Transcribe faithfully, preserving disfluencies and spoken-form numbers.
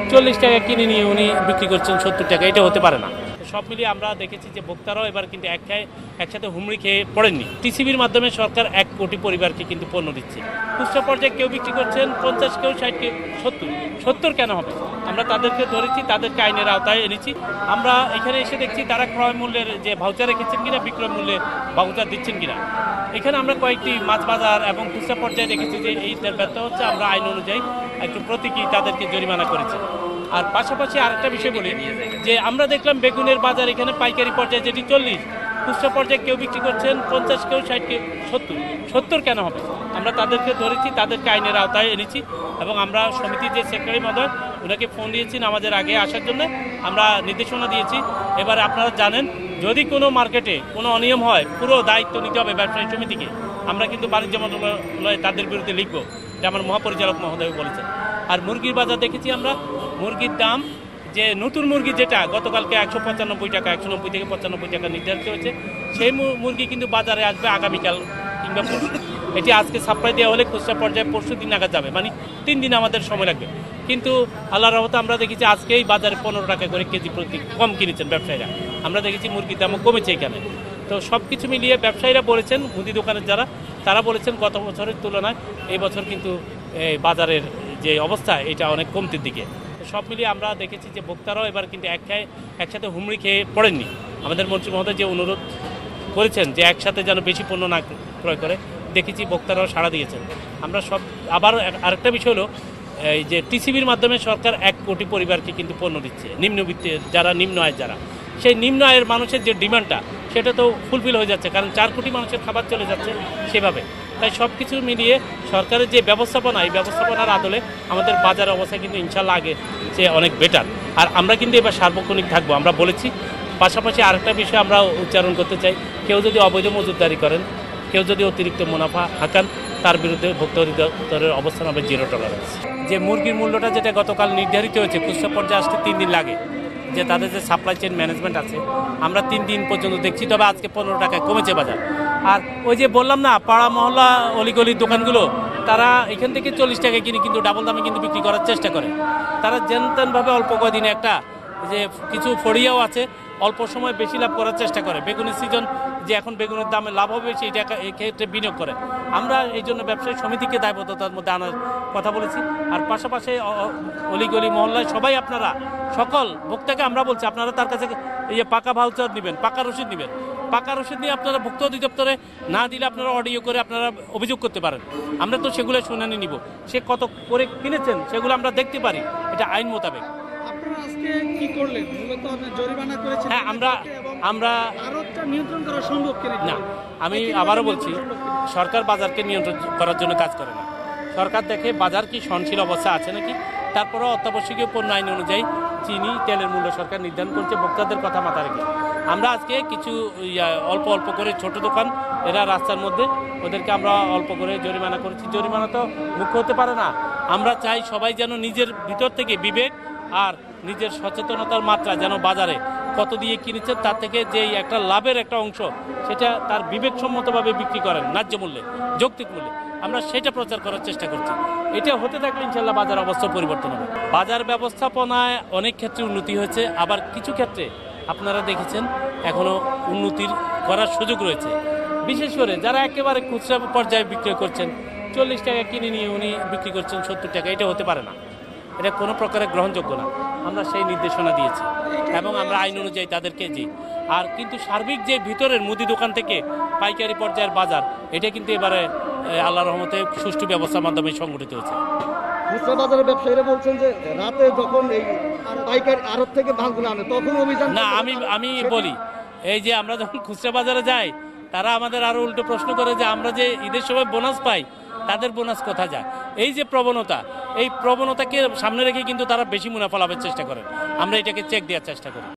চল্লিশ টাকা কিনে নিয়ে উনি বিক্রি করছেন সত্তর টাকা, এটা হতে পারে না। সব মিলিয়ে আমরা দেখেছি যে ভোক্তারাও এবার কিন্তু এক খায় একসাথে হুমড়ি খেয়ে পড়েননি। টিসিবির মাধ্যমে সরকার এক কোটি পরিবারকে কিন্তু পণ্য দিচ্ছে। খুচরা পর্যায়ে কেউ বিক্রি করছেন পঞ্চাশ, কেউ ষাট, কেউ সত্তর। সত্তর কেন হবে? আমরা তাদেরকে ধরেছি, তাদেরকে আইনের আওতায় এনেছি। আমরা এখানে এসে দেখছি তারা ক্রয় মূল্যের যে ভাউচার রেখেছেন কিনা, বিক্রয় মূল্যে ভাউচার দিচ্ছেন কিনা। এখানে আমরা কয়েকটি মাছ বাজার এবং খুচরা পর্যায়ে দেখেছি যে এই ব্যর্থ হচ্ছে। আমরা আইন অনুযায়ী একটু প্রতীকী তাদেরকে জরিমানা করেছি। আর পাশাপাশি আরেকটা বিষয় বলি যে আমরা দেখলাম বেগুনের বাজার এখানে পাইকারি পর্যায়ে যেটি চল্লিশ, খুচরা পর্যায়ে কেউ বিক্রি করছেন পঞ্চাশ, কেউ ষাট, কেউ সত্তর। সত্তর কেন হবে? আমরা তাদেরকে ধরেছি, তাদেরকে আইনের আওতায় এনেছি এবং আমরা সমিতির যে সেক্রেটারি মহোদয় ওনাকে ফোন দিয়েছি আমাদের আগে আসার জন্য, আমরা নির্দেশনা দিয়েছি। এবার আপনারা জানেন যদি কোনো মার্কেটে কোনো অনিয়ম হয় পুরো দায়িত্ব নিতে হবে ব্যবসায়ী সমিতিকে। আমরা কিন্তু বাণিজ্য মন্ত্রণালয়ে তাদের বিরুদ্ধে লিখবো, এটা আমার মহাপরিচালক মহোদয় বলেছেন। আর মুরগির বাজার দেখেছি আমরা, মুরগির দাম যে নতুন মুরগি যেটা গতকালকে একশো পঁচানব্বই টাকা একশো নব্বই থেকে পঁচানব্বই টাকা নির্ধারিত হয়েছে, সেই মুরগি কিন্তু বাজারে আসবে আগামীকাল কিংবা পরশু। এটি আজকে সাপ্লাই দেওয়া হলে খুচরা পর্যায়ে পরশু দিন নাগাদ যাবে, মানে তিন দিন আমাদের সময় লাগবে। কিন্তু আল্লাহর রহমতে আমরা দেখেছি আজকেই বাজারে পনেরো টাকা করে কেজি প্রতি কম কিনেছেন ব্যবসায়ীরা। আমরা দেখেছি মুরগির দামও কমেছে এখানে। তো সব কিছু মিলিয়ে ব্যবসায়ীরা বলেছেন, মুদি দোকানের যারা, তারা বলেছেন গত বছরের তুলনায় এই বছর কিন্তু বাজারের যে অবস্থা এটা অনেক কমতির দিকে। সব মিলিয়ে আমরা দেখেছি যে ভোক্তারাও এবার কিন্তু এক খায় একসাথে হুমড়ি খেয়ে পড়েননি। আমাদের মন্ত্রী মহোদয় যে অনুরোধ করেছেন যে একসাথে যেন বেশি পণ্য না ক্রয় করে, দেখেছি ভোক্তারাও সাড়া দিয়েছেন। আমরা সব আবার আরেকটা বিষয় হলো এই যে টিসিবির মাধ্যমে সরকার এক কোটি পরিবারকে কিন্তু পণ্য দিচ্ছে, নিম্নবিত্তের যারা, নিম্ন আয়ের যারা। সেই নিম্ন আয়ের মানুষের যে ডিমান্ডটা সেটা তো ফুলফিল হয়ে যাচ্ছে, কারণ চার কোটি মানুষের খাবার চলে যাচ্ছে সেভাবে। তাই সব কিছু মিলিয়ে সরকারের যে ব্যবস্থাপনা, এই ব্যবস্থাপনার আদলে আমাদের বাজার অবস্থা কিন্তু ইনশাল্লাহ আগে যে অনেক বেটার। আর আমরা কিন্তু এবার সার্বক্ষণিক থাকবো, আমরা বলেছি। পাশাপাশি আরেকটা বিষয় আমরা উচ্চারণ করতে চাই, কেউ যদি অবৈধ মজুতদারি করেন, কেউ যদি অতিরিক্ত মুনাফা হাঁকান, তার বিরুদ্ধে ভোক্তা অধিদপ্তরের অবস্থান হবে জিরো টলারেন্স। যে মুরগির মূল্যটা যেটা গতকাল নির্ধারিত হয়েছে, খুচরা পর্যায়ে আসতে তিন দিন লাগে, যে তাদের যে সাপ্লাই চেইন ম্যানেজমেন্ট আছে, আমরা তিন দিন পর্যন্ত দেখছি। তবে আজকে পনেরো টাকায় কমেছে বাজার। আর ওই যে বললাম না, পাড়া মহল্লা অলিগলির দোকানগুলো, তারা এখান থেকে চল্লিশ টাকায় কিনে কিন্তু ডাবল দামে কিন্তু বিক্রি করার চেষ্টা করে। তারা যেন তেনভাবে অল্প কদিনে একটা যে কিছু ফড়িয়াও আছে, অল্প সময় বেশি লাভ করার চেষ্টা করে। বেগুনের সিজন যে এখন বেগুনের দামে লাভ হবে সেই টাকা এই ক্ষেত্রে বিনিয়োগ করে। আমরা এই জন্য ব্যবসায়ী সমিতিকে দায়বদ্ধতার মধ্যে আনার কথা বলেছি। আর পাশাপাশি অলিগলি মহল্লায় সবাই আপনারা সকল ভোক্তাকে আমরা বলছি, আপনারা তার কাছে এই যে পাকা ভাউচার নেবেন, পাকা রসিদ নেবেন। পাকা রসিদ নিয়ে আপনারা ভোক্তা অধিদপ্তরে না দিলে আপনারা অডিও করে আপনারা অভিযোগ করতে পারেন। আমরা তো সেগুলো শুনানি নিব, সে কত করে কিনেছেন সেগুলো আমরা দেখতে পারি, এটা আইন মোতাবেক। আজকে কি করলেন? মূলত আপনি জরিমানা করেছেন। হ্যাঁ, আমরা আমরা আরোটা নিয়ন্ত্রণ করা সম্ভব কিনা না। আমি আবারও বলছি, সরকার বাজারকে নিয়ন্ত্রণ করার জন্য কাজ করে না। সরকার দেখে বাজার কি সহনশীল অবস্থা আছে নাকি, তারপরেও অত্যাবশ্যকীয় পণ্য আইন অনুযায়ী চিনি, তেলের মূল্য সরকার নির্ধারণ করছে ভোক্তাদের কথা মাথা রেখে। আমরা আজকে কিছু অল্প অল্প করে ছোট দোকান, এরা রাস্তার মধ্যে, ওদেরকে আমরা অল্প করে জরিমানা করেছি। জরিমানা তো মুখ্য হতে পারে না। আমরা চাই সবাই যেন নিজের ভিতর থেকে বিবেক আর নিজের সচেতনতার মাত্রা যেন বাজারে কত দিয়ে কিনেছেন তার থেকে যেই একটা লাভের একটা অংশ, সেটা তার বিবেকসম্মতভাবে বিক্রি করেন, ন্যায্য মূল্যে, যৌক্তিক মূল্যে। আমরা সেটা প্রচার করার চেষ্টা করছি। এটা হতে থাকলে ইনশাল্লাহ বাজার অবস্থা পরিবর্তন হবে। বাজার ব্যবস্থাপনায় অনেক ক্ষেত্রে উন্নতি হয়েছে, আবার কিছু ক্ষেত্রে আপনারা দেখেছেন এখনও উন্নতির করার সুযোগ রয়েছে। বিশেষ করে যারা একেবারে খুচরা পর্যায়ে বিক্রয় করছেন, চল্লিশ টাকা কিনে নিয়ে উনি বিক্রি করছেন সত্তর টাকা, এটা হতে পারে না, এটা কোনো প্রকারের গ্রহণযোগ্য না। আমরা সেই নির্দেশনা দিয়েছি এবং আমরা আইন অনুযায়ী তাদেরকে যে আর কিন্তু সার্বিক যে ভিতরের মুদি দোকান থেকে পাইকারি পর্যায়ের বাজার, এটা কিন্তু এবারে আল্লাহর রহমতে সুষ্ঠু ব্যবস্থার মাধ্যমে সংগঠিত হয়েছে। খুচরা বাজারের ব্যবসায়ীরা বলছেন যে রাতে যখন এই পাইকারি আড়ত থেকে মালগুলো আনে তখন অভিযান না। আমি আমি বলি, এই যে আমরা যখন খুচরা বাজারে যাই, তারা আমাদের আরো উল্টো প্রশ্ন করে যে আমরা যে ঈদের সময় বোনাস পাই, তাদের বোনাস কোথায় যায়। এই যে প্রবণতা, এই প্রবণতাকে সামনে রেখে কিন্তু তারা বেশি মুনাফা লাভের চেষ্টা করেন। আমরা এটাকে চেক দেওয়ার চেষ্টা করি।